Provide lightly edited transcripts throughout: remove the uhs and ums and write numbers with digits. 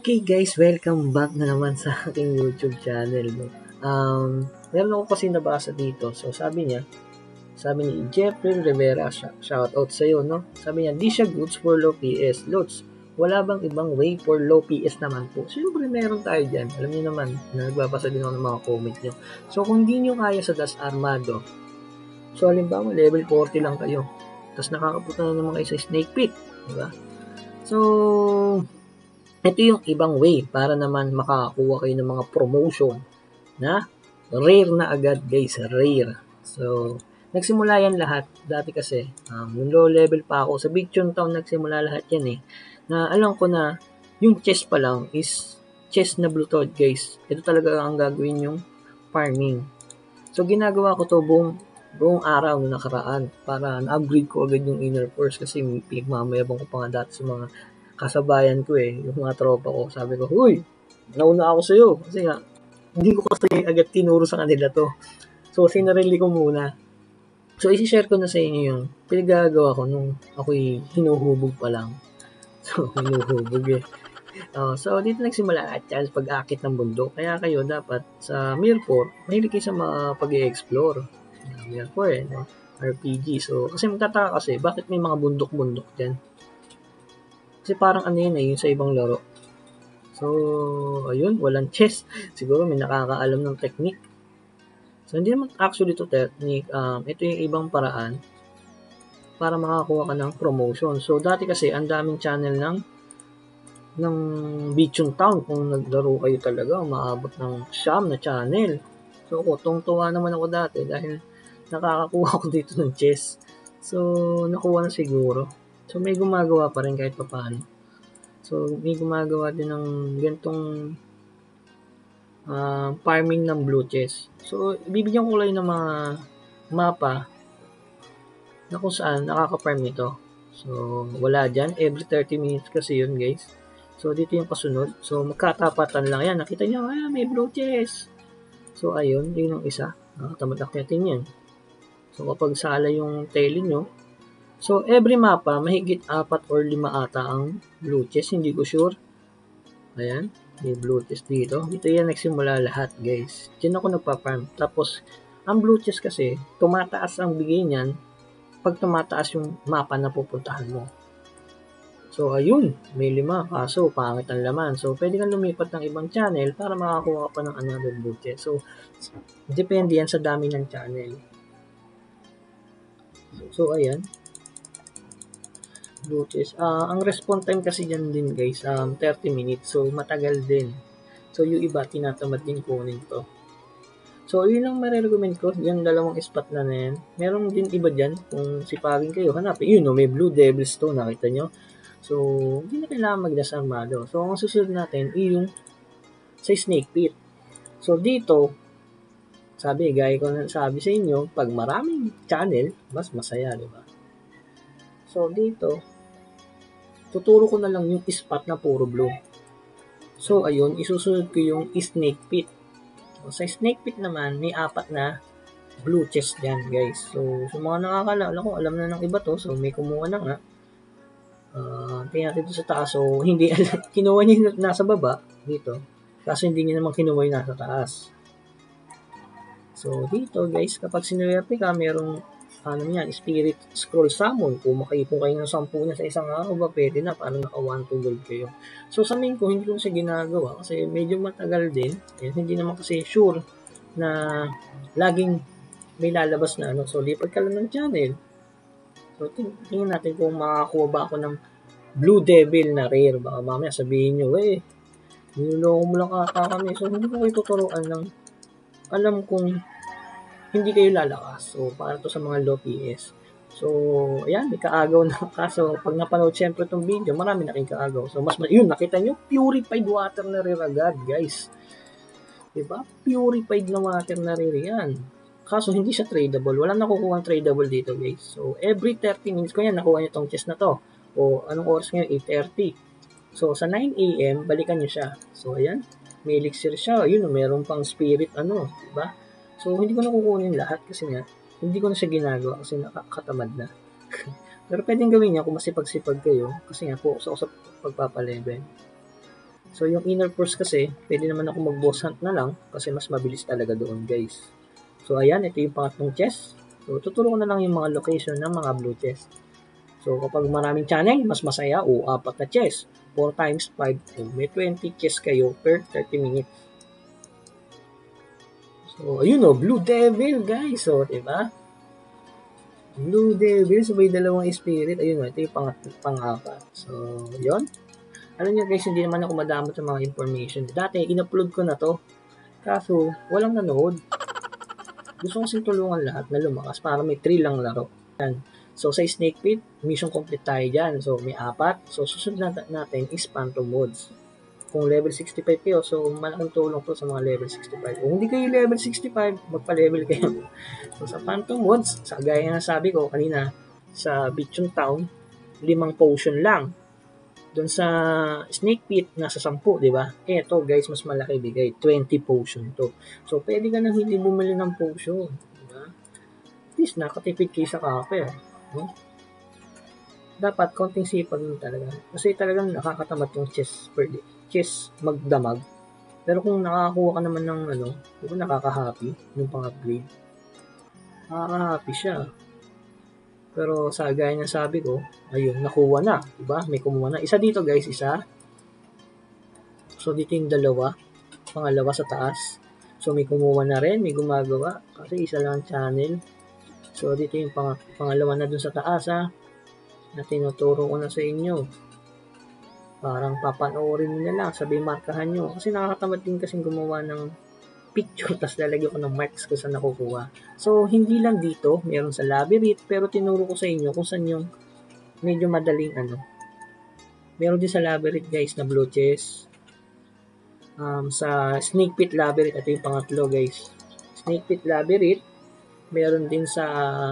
Okay guys, welcome back na naman sa aking YouTube channel. No? Meron ako kasi nabasa dito. So sabi ni Jeffrey Rivera, shout out sa iyo, no? Sabi niya, di siya goods for low PS. Lods, wala bang ibang way for low PS naman po? Siyempre meron tayo dyan. Alam niyo naman, nagbabasa din ako ng mga comment niyo. So kung hindi niyo kaya sa Das Armado, so halimbawa level 40 lang kayo. Tapos nakakapunta na naman kayo sa Snake Pit. Diba? So, ito yung ibang way para naman makakuha kayo ng mga promotion na rare na agad guys, rare. So, nagsimula yan lahat. Dati kasi, yung low level pa ako. Sa Big Chun Town nagsimula lahat yan eh. Na alam ko na, yung chest pa lang is chest na Bluetooth guys. Ito talaga ang gagawin yung farming. So, ginagawa ko to buong araw na nakaraan para na-upgrade ko agad yung inner force kasi pinagmamayabang ko pa nga dati sa mga kasabayan ko eh, yung mga tropa ko. Sabi ko, huy, nauna ako sa'yo. Kasi nga, hindi ko kasi agad tinuro sa kanila to. So, sinarili ko muna. So, isi-share ko na sa inyo yung pinagagawa ko nung ako'y hinuhubog pa lang. So, hinuhubog eh. So, dito nagsimula at chance pag-akit ng bundok. Kaya kayo dapat sa Mirror, mahilig kayo sa mga pag-i-explore. Mirror eh, no? RPG. So, kasi magtataka kasi, bakit may mga bundok-bundok dyan? Kasi parang ano yun eh, yung sa ibang laro. So, ayun, walang chess. Siguro may nakakaalam ng technique. So, hindi naman actually to technique. Ito yung ibang paraan para makakuha ka ng promotion. So, dati kasi, ang daming channel ng Bichon Town. Kung naglaro kayo talaga, maabot ng siyam na channel. So, tungtuwa naman ako dati dahil nakakakuha ko dito ng chess. So, nakuha na siguro. So, may gumagawa pa rin kahit papaano. So, may gumagawa din ng gantong farming ng blue chest. So, bibigyan ko lang ng mga mapa na kung saan nakaka-farm ito. So, wala dyan. Every 30 minutes kasi yun, guys. So, dito yung kasunod. So, magkatapatan lang yan. Nakita nyo, may blue chest. So, ayun. Yun ang isa. Nakatamad akyatin yan. So, kapag sala yung tailing nyo, so, every mapa, mahigit 4 or 5 ata ang blue chest. Hindi ko sure. Ayan. May blue chest dito. Dito yan nagsimula lahat, guys. Diyan ako nagpa-farm. Tapos, ang blue chest kasi, tumataas ang bigay niyan pag tumataas yung mapa na pupuntahan mo. So, ayun. May 5. Kaso, pangit ang laman. So, pwede kang lumipat ng ibang channel para makakuha ka pa ng another blue chest. So, depende yan sa dami ng channel. So, ayan. Blue chest. Ang response time kasi dyan din guys, 30 minutes. So, matagal din. So, yung iba, tinatamad din kunin to. So, yun ang marirecommend ko. Yung dalawang spot na yan. Meron din iba dyan. Kung sipagin kayo, hanapin. Yun, may Blue Devils to. Nakita nyo? So, hindi na kailangan mag-Das Armado. So, ang susunod natin, yung sa Snake Pit. So, dito, gaya ko na sabi sa inyo, pag maraming channel, mas masaya, di ba? So, dito, tuturo ko na lang yung spot na puro blue. So, ayun, isusunod ko yung Snake Pit. So, sa Snake Pit naman, may 4 na blue chest dyan, guys. So, sa mga nakakalala ko, alam na ng iba to. So, may kumuha na nga. Tingnan natin sa taas. So, hindi, kinuha niya nasa baba, dito. Kaso, hindi niya naman kinuha yung nasa taas. So, dito, guys, kapag sinwerte ka, merong Spirit Scroll Summon. Kung makaipon kayo ng 10 na sa isang araw ba, pwede na, parang naka 1 to gold kayo. So, sa main ko, hindi ko siya ginagawa kasi medyo matagal din. Hindi naman kasi sure na laging may lalabas na So, lipat ka lang ng channel. So, tingnan natin kung makakuha ba ako ng Blue Devil na rare. Baka mamaya sabihin nyo, niloloko mo lang kami. So, hindi ko kayo tuturuan ng alam kong hindi kayo lalakas. So, para to sa mga low PS. So, ayan, may kaagaw na. Kaso, pag napanood siyempre itong video, marami na kayong kaagaw. So, yun, nakita nyo, purified water na rare agad, guys. Diba? Purified na water na rare yan. Kaso, hindi siya tradable. Walang nakukuha tradable dito, guys. So, every 30 minutes ko yan, nakuha nyo itong chest na to. O, anong oras ngayon? 8:30. So, sa 9 AM, balikan nyo siya. So, ayan. May elixir siya. Yun, meron pang spirit, diba? So, hindi ko na kukunin lahat kasi nga, hindi ko na siya ginagawa kasi nakakatamad na. Pero pwedeng gawin niya kung masipag-sipag kayo kasi nga focus ako sa pagpapalevel. So, yung inner force kasi, pwede naman ako mag-boss hunt na lang kasi mas mabilis talaga doon, guys. So, ayan, ito yung pangatlong chest. So, tuturo ko na lang yung mga location ng mga blue chest. So, kapag maraming channel, mas masaya. O, 4 na chest. 4 times 5. So, may 20 chest kayo per 30 minutes. So, ayun o, Blue Devil, guys. So, diba? Blue Devil, so may dalawang spirit. Ayun o, ito yung pang-apat. So, yun. Alam niyo guys, hindi naman ako madamot sa mga information. Dati, in-upload ko na to. Kaso, walang nanood. Gusto kong tulungan lahat na lumakas para may 3 lang laro. Yan. So, sa Snake Pit, mission complete tayo dyan. So, may 4. So, susunod natin is Phantom Woods. Kung level 65 kayo, so malaking tulong to sa mga level 65. Kung hindi kayo level 65, magpa-level kayo. So, sa Phantom Woods, sa gaya na sabi ko kanina, sa Bichon Town, 5 potion lang. Doon sa Snake Pit, nasa 10, di ba? Eto, guys, mas malaki bigay. 20 potion to. So, pwede ka nang hindi bumili ng potion. Diba? At least, nakatipid kayo sa copper. No? Dapat, konting sipag din talaga. Kasi talagang nakakatamad yung chest per day. Chest magdamag. Pero kung nakakakuha ka naman ng di ba nakaka-happy yung pang-upgrade? Nakaka-happy siya. Pero sa gaya ng sabi ko, ayun, nakuha na. Diba? May kumuha na. Isa dito guys, isa. So dito yung dalawa. Pangalawa sa taas. So may kumuha na rin, may gumagawa. Kasi isa lang channel. So dito yung pangalawa na dun sa taas ha. Na tinuturo ko na sa inyo. Parang papanoorin nyo na lang, sabi markahan nyo. Kasi nakakatamad din kasing gumawa ng picture, tapos lalagyan ko ng marks kung saan nakukuha. So, hindi lang dito, meron sa labyrinth, pero tinuro ko sa inyo kung saan yung medyo madaling Meron din sa labyrinth guys na blue chest. Sa Snake Pit Labyrinth, ito yung pangatlo guys. Snake Pit Labyrinth, meron din sa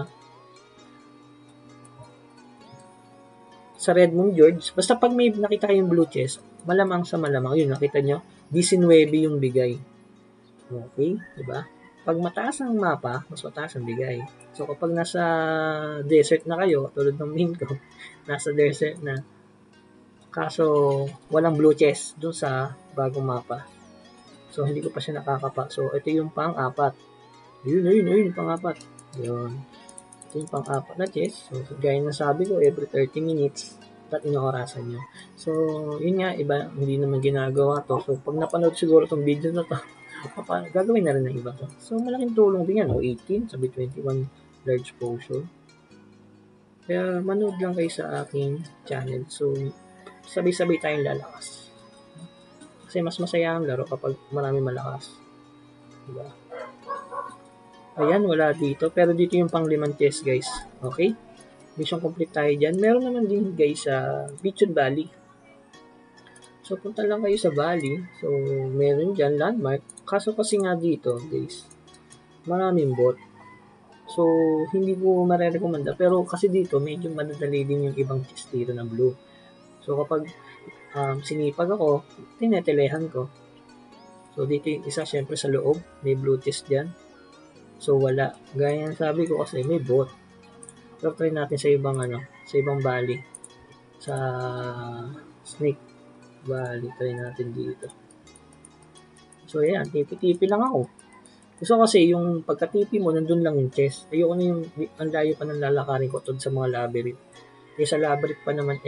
Redmond George, basta pag may nakita kayong blue chest, malamang sa malamang, yun, nakita nyo, 19 yung bigay. Okay, diba? Pag mataas ang mapa, mas mataas ang bigay. So, kapag nasa desert na kayo, tulad ng main ko, nasa desert na, kaso walang blue chest dun sa bagong mapa. So, hindi ko pa siya nakakapa. So, ito yung pang-apat. Ayun, pang-apat. Yun. Ito yung pang-apat na chest. So, gaya na sabi ko, every 30 minutes, inoorasan nyo. So, yun nga, iba, hindi naman ginagawa to. So, pag napanood siguro tong video na to, gagawin na rin ng iba to. So, malaking tulong din yan. O, 18, sabi 21 large potion. Kaya, manood lang kayo sa aking channel. So, sabay-sabay tayong lalakas. Kasi mas masaya ang laro kapag marami malakas. Diba? Ayan, wala dito. Pero dito yung pang-limang chest, guys. Okay? Mission complete tayo dyan. Meron naman din, guys, sa Bichon Valley. So, punta lang kayo sa valley. So, meron dyan landmark. Kaso kasi nga dito, guys, maraming bot. So, hindi ko marerekomenda. Pero kasi dito, medyo madadali din yung ibang chest dito na blue. So, kapag sinipag ako, tinetelehan ko. So, dito yung isa, syempre sa loob. May blue chest dyan. So, wala. Gaya ng sabi ko kasi may bot. Pero try natin sa ibang sa ibang valley. Sa Snake Valley, try natin dito. So, ayan, tipi-tipi lang ako. Gusto kasi yung pagka-tipi mo, nandun lang yung chest. Ayoko na yung ang layo pa ng lalakarin ko tod sa mga labyrinth. Yung sa labyrinth pa naman,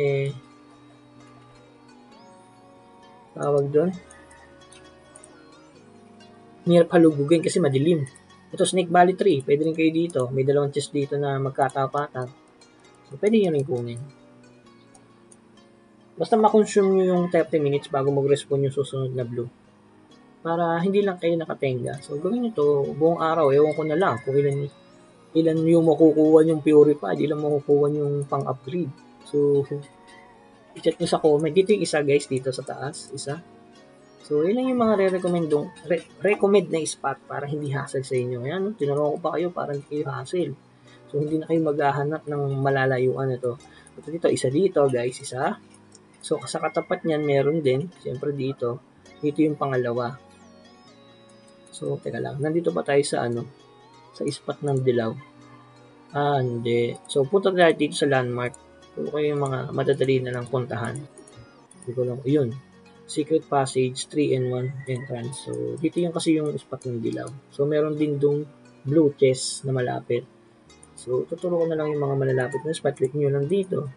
tawag doon, hirap halugugin kasi madilim. Ito, Snake Valley 3. Pwede rin kayo dito. May dalawang chest dito na magkatapatan. So, pwede nyo rin kunin. Basta makonsume nyo yung 30 minutes bago mag-respawn yung susunod na blue. Para hindi lang kayo nakatenga. So, gawin nyo to buong araw. Ewan ko na lang kung ilan yung makukuha yung purified, ilan makukuha yung pang-upgrade. So, i-chat nyo sa comment. Dito yung isa guys, dito sa taas. Isa. So, yun lang yung mga recommend na spot para hindi hassle sa inyo. Ayan, tinanong ko pa kayo para hindi kayo hassle. So, hindi na kayo maghahanap ng malalayuan ito. Ito dito, isa dito guys, isa. So, sa katapat niyan, meron din. Siyempre dito. Dito yung pangalawa. So, teka lang. Nandito pa tayo sa sa spot ng dilaw. Hindi. So, punta tayo dito sa landmark. Puro kayo yung mga madadali na lang puntahan. Hindi ko lang, yun. secret passage, 3-in-1 entrance. So, dito yung kasi yung spot ng dilaw. So, meron din dong blue chest na malapit. So, tuturo ko na lang yung mga malalapit na spot. Click nyo lang dito.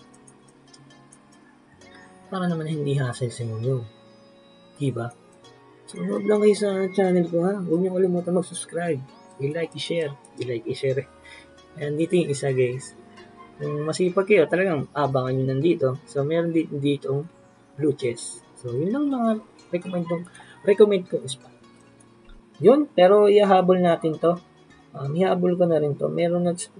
Para naman hindi hassle sa inyo. Diba? So, huwag lang kayo sa channel ko ha. Huwag nyo kalimutan mag-subscribe. I-like, i-share. I-like, i-share. Ayan, dito yung isa guys. Kung masipag kayo, talagang abangan nyo nandito. So, meron dito blue chest. So, yun lang mga recommend ko is pa. Yun, pero ihahabol natin to. Ihahabol ko na rin to. May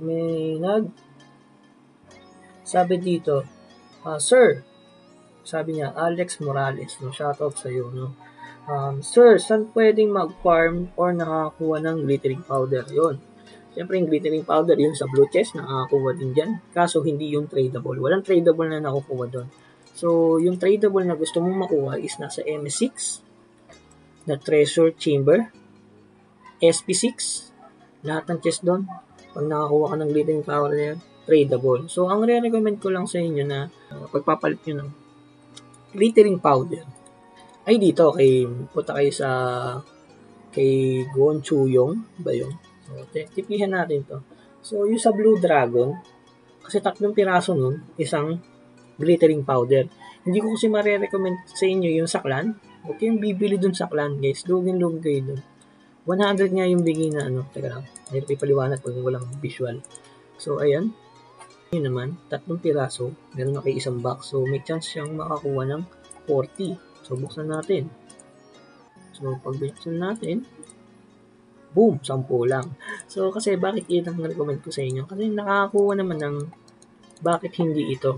sabi dito, Sir, sabi niya, Alex Morales, no? Shoutout sa'yo, no? Sir, saan pwedeng mag-farm or nakakuha ng glittering powder? Yun. Siyempre, yung glittering powder, yun sa blue chest, nakakuha din dyan. Kaso, hindi yung tradable. Walang tradable na nakukuha doon. So, yung tradable na gusto mong makuha is nasa MS6, na treasure chamber, SP6, lahat ng chest doon. Pag nakakuha ka ng glittering powder na yan, tradable. So, ang re-recommend ko lang sa inyo na pagpapalit nyo ng glittering powder, ay dito, punta kayo sa kay Gon Chuyong, ba yun? So, tipihan natin to. So, yung sa Blue Dragon, kasi 3 piraso nun, isang glittering powder. Hindi ko kasi marirecommend sa inyo yung sa clan. Huwag kayong bibili dun sa clan, guys. Lugin kayo dun. 100 nga yung bigay na ano. Teka lang. Mahirap ipaliwanag pag walang visual. So, ayan. Yun naman, 3 piraso. Meron na kayo isang box. So, may chance siyang makakuha ng 40. So, buksan natin. So, pag buksan natin, boom, 10 lang. So, kasi bakit yun ang recommend ko sa inyo? Kasi nakakakuha naman ng bakit hindi ito.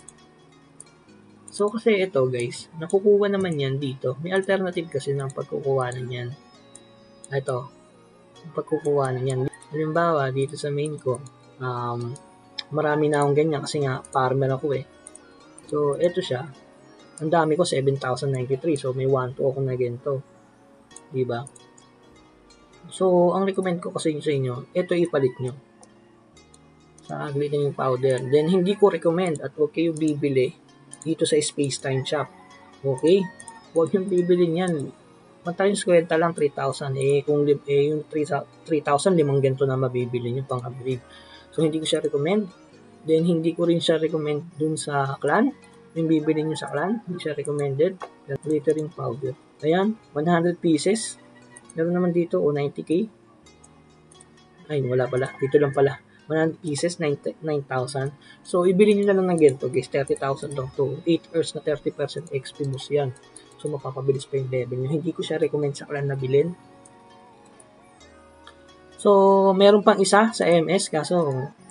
So, kasi ito guys, nakukuha naman yan dito. May alternative kasi ng pagkukuhanan yan. Ito, pagkukuhanan yan. Halimbawa, dito sa main ko, marami na akong ganyan kasi nga farmer ako eh. So, ito siya. Ang dami ko, 7,093. So, may 1-2 ako na ganito. Diba? So, ang recommend ko kasi sa inyo, ito ipalit nyo sa glittering powder. Then, hindi ko recommend at huwag kayo bibili dito sa Space Time Shop. Okay? Huwag yung bibili niyan. 1 times kwenta lang, 3,000. Kung yung 3,000, 5 ganito na mabibili nyo pang upgrade. So, hindi ko siya recommend. Then, hindi ko rin siya recommend dun sa clan. Yung bibili nyo sa clan, hindi siya recommended. Glittering powder. Ayan, 100 pieces. Meron naman dito, 90k. Ay, wala pala. Dito lang pala. 100 pieces, 9,000. So, ibili nyo na lang ng ganito, guys. 30,000 lang to. 8 hours na 30% XP boost yan. So, mapapabilis pa yung level nyo. Hindi ko siya recommend sa clan na bilhin. So, meron pang isa sa MS, kaso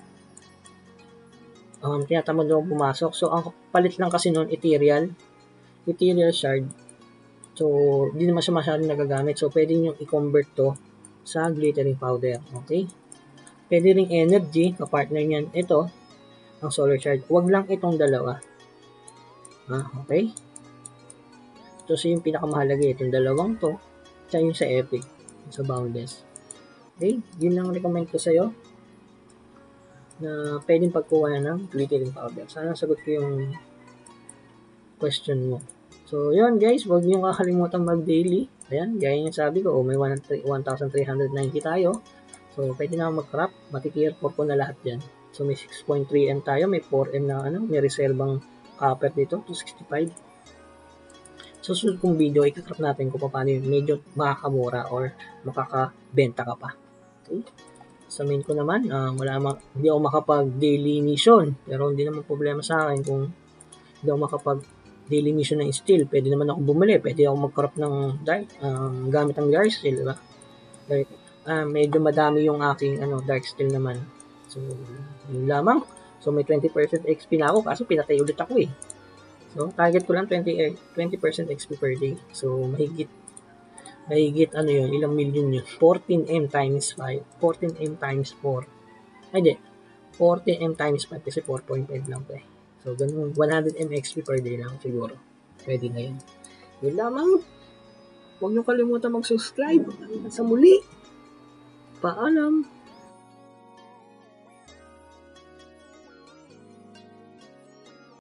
tinatamad ako pumasok. So, ang palit lang kasi nun, Ethereal Shard. So, hindi naman siya masyadong nagagamit. So, pwede nyo i-convert to sa glittering powder. Okay? Pwede ring energy, kapartner niyan. Ito, ang solar shard. Huwag lang itong dalawa. Okay? So, yung pinakamahalaga itong dalawang to. Tsaka yung sa epic. Sa boundless. Okay? Yun lang recommend ko sa'yo na pwedeng pagkuha na ng glittering powder. Sana sagot ko yung question mo. So, yun guys, huwag niyo kakalimutan mag-daily. Ayan, gaya yung sabi ko, may 1,390 tayo. So, pwede na mag-crop. Mati-tier 4 ko na lahat yan. So, may 6.3M tayo. May 4M na may reservang copper dito, 265. So, susunod kong video, ikakrap natin kung paano yung medyo makakamura or makakabenta ka pa. Okay? Sa main ko naman, hindi ako makapag-daily mission. Pero hindi naman problema sa akin kung hindi ako makapag-daily mission ng steel. Pwede naman ako bumili. Pwede ako mag-crop ng gamit ang dark steel. Diba? Medyo madami yung aking dark steel naman. So, yun lamang. So, may 20% XP na ako kaso pinatay ulit ako eh. So, target ko lang 20% XP per day. So, mahigit ilang million yun? 14M times 5. 14M times 4. Ay, di. 14M times 5 kasi 4.5 lang pa eh. So, ganun. 100M XP per day lang siguro. Pwede na yun. Yun lamang. Huwag niyo kalimutan mag-subscribe. Sa muli. Paalam.